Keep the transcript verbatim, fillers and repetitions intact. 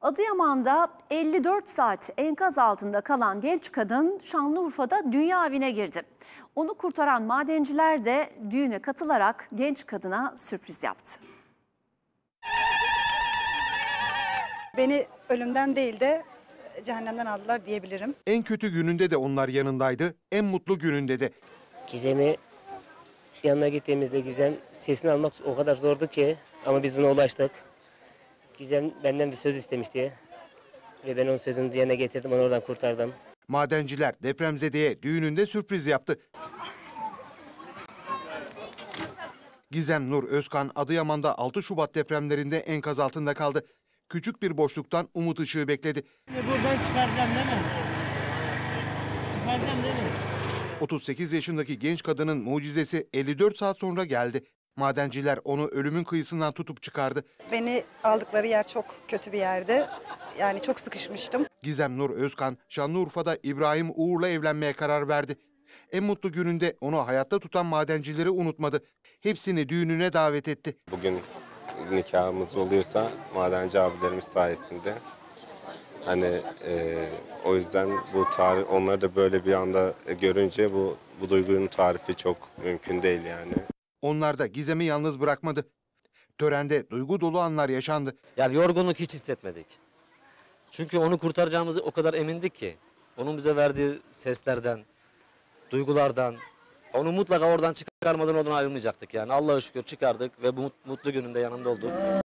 Adıyaman'da elli dört saat enkaz altında kalan genç kadın Şanlıurfa'da dünya evine girdi. Onu kurtaran madenciler de düğüne katılarak genç kadına sürpriz yaptı. Beni ölümden değil de cehennemden aldılar diyebilirim. En kötü gününde de onlar yanındaydı, en mutlu gününde de. Gizem'i yanına gittiğimizde Gizem sesini almak o kadar zordu ki ama biz buna ulaştık. Gizem benden bir söz istemişti ve ben onun sözünü yerine getirdim, onu oradan kurtardım. Madenciler depremzedeye düğününde sürpriz yaptı. Gizem Nur Özkan Adıyaman'da altı Şubat depremlerinde enkaz altında kaldı. Küçük bir boşluktan umut ışığı bekledi. Buradan çıkaracağım değil mi? Çıkaracağım değil mi? otuz sekiz yaşındaki genç kadının mucizesi elli dört saat sonra geldi. Madenciler onu ölümün kıyısından tutup çıkardı. Beni aldıkları yer çok kötü bir yerdi. Yani çok sıkışmıştım. Gizem Nur Özkan Şanlıurfa'da İbrahim Uğur'la evlenmeye karar verdi. En mutlu gününde onu hayatta tutan madencileri unutmadı. Hepsini düğününe davet etti. Bugün nikahımız oluyorsa madenci abilerimiz sayesinde. Hani e, o yüzden bu tarih, onları da böyle bir anda görünce bu bu duygunun tarifi çok mümkün değil yani. Onlar da Gizem'i yalnız bırakmadı. Törende duygu dolu anlar yaşandı. Yani yorgunluk hiç hissetmedik. Çünkü onu kurtaracağımızı o kadar emindik ki. Onun bize verdiği seslerden, duygulardan, onu mutlaka oradan çıkarmadan oradan ayrılmayacaktık yani. Allah'a şükür çıkardık ve bu mutlu gününde yanında olduk.